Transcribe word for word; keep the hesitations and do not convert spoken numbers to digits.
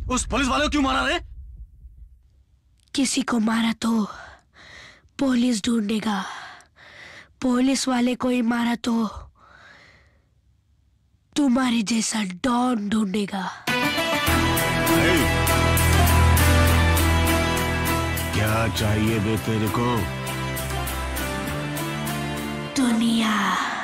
उस पुलिस वाले को क्यों मारा रे? किसी को मारा तो पुलिस ढूंढेगा, पुलिस वाले को ही मारा तो तुम्हारे जैसा डॉन ढूंढेगा। क्या चाहिए बे तेरे को? दुनिया।